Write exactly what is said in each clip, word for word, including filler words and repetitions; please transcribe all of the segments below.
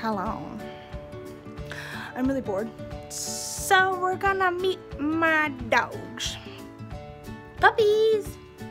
Hello. I'm really bored. So we're gonna meet my dogs. Puppies!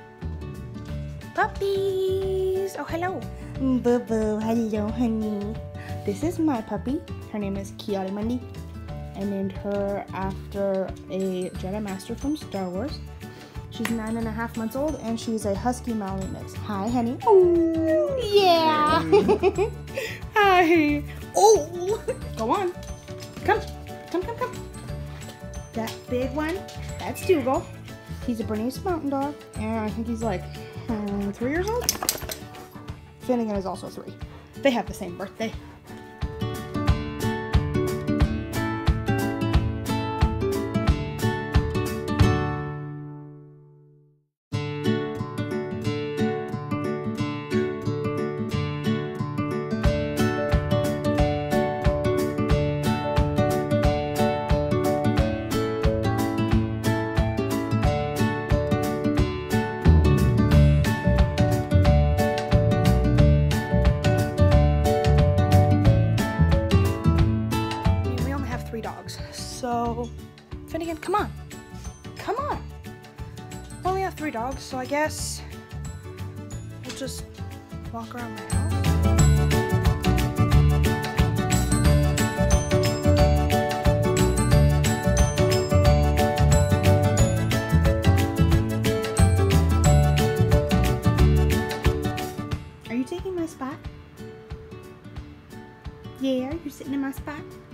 Puppies! Oh, hello. Boo boo, hello, honey. This is my puppy. Her name is Ki-Adi-Mundi. I named her after a Jedi Master from Star Wars. She's nine and a half months old, and she's a Husky Malamute mix. Hi, honey. Oh, yeah. Hi. Oh, go on. Come, come, come, come. That big one, that's Dougal. He's a Bernese Mountain Dog, and I think he's like um, three years old. Finnegan is also three. They have the same birthday. Dogs. So, Finnegan, come on. Come on. We only have three dogs, so I guess we'll just walk around my house. Are you taking my spot? Yeah, are you sitting in my spot?